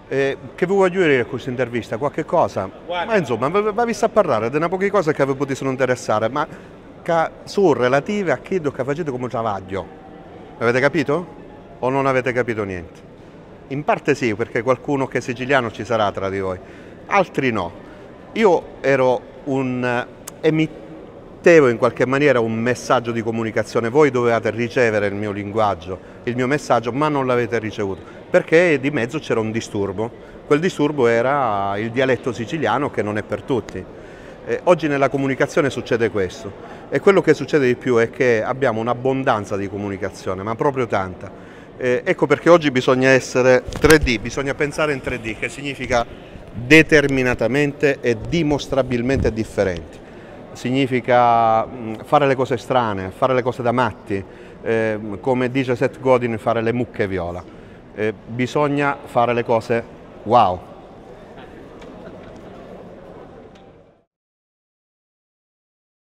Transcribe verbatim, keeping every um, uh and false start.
Eh, che vi voglio dire con questa intervista? Qualche cosa? Ma insomma, vi visto a parlare di una poche cose che vi potessero interessare, ma che sono relative a chi che facete come travaglio. Avete capito? O non avete capito niente? In parte sì, perché qualcuno che è siciliano ci sarà tra di voi, altri no. Io ero un emittevo in qualche maniera un messaggio di comunicazione, voi dovevate ricevere il mio linguaggio, il mio messaggio, ma non l'avete ricevuto, perché di mezzo c'era un disturbo. Quel disturbo era il dialetto siciliano, che non è per tutti. Eh, oggi nella comunicazione succede questo, e quello che succede di più è che abbiamo un'abbondanza di comunicazione, ma proprio tanta. Eh, ecco perché oggi bisogna essere tre D, bisogna pensare in tre D, che significa determinatamente e dimostrabilmente differenti. Significa fare le cose strane, fare le cose da matti, eh, come dice Seth Godin, fare le mucche viola. Eh, bisogna fare le cose wow.